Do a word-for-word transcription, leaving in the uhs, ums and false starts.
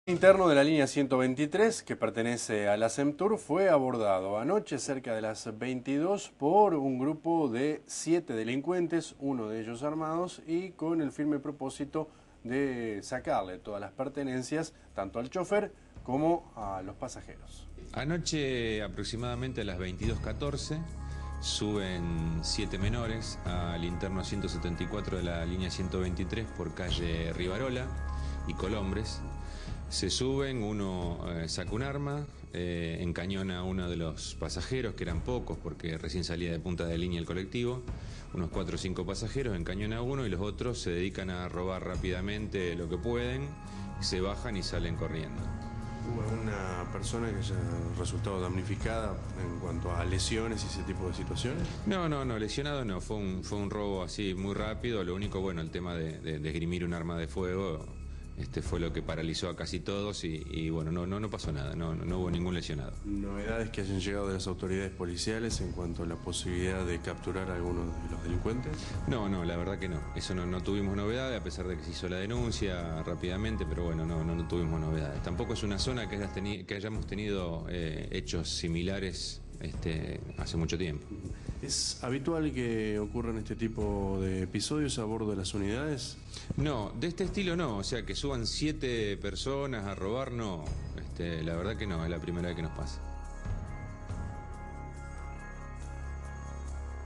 Interno de la línea ciento veintitrés, que pertenece a la SEMTUR, fue abordado anoche cerca de las veintidós por un grupo de siete delincuentes, uno de ellos armados, y con el firme propósito de sacarle todas las pertenencias, tanto al chofer como a los pasajeros. Anoche, aproximadamente a las veintidós catorce, suben siete menores al interno ciento setenta y cuatro de la línea ciento veintitrés por calle Rivarola y Colombres. Se suben, uno eh, saca un arma, eh, encañona a uno de los pasajeros, que eran pocos porque recién salía de punta de línea el colectivo, unos cuatro o cinco pasajeros, encañona a uno y los otros se dedican a robar rápidamente lo que pueden, se bajan y salen corriendo. ¿Hubo alguna persona que haya resultado damnificada en cuanto a lesiones y ese tipo de situaciones? No, no, no, lesionado no, fue un, fue un robo así muy rápido, lo único, bueno, el tema de, de, de esgrimir un arma de fuego. Este fue lo que paralizó a casi todos y, y bueno, no, no, no pasó nada, no, no, no hubo ningún lesionado. ¿Novedades que hayan llegado de las autoridades policiales en cuanto a la posibilidad de capturar a algunos de los delincuentes? No, no, la verdad que no. Eso no, no tuvimos novedades, a pesar de que se hizo la denuncia rápidamente, pero bueno, no, no, no tuvimos novedades. Tampoco es una zona que, hayas teni que hayamos tenido eh, hechos similares este, hace mucho tiempo. ¿Es habitual que ocurran este tipo de episodios a bordo de las unidades? No, de este estilo no, o sea, que suban siete personas a robar, no. Este, la verdad que no, es la primera vez que nos pasa.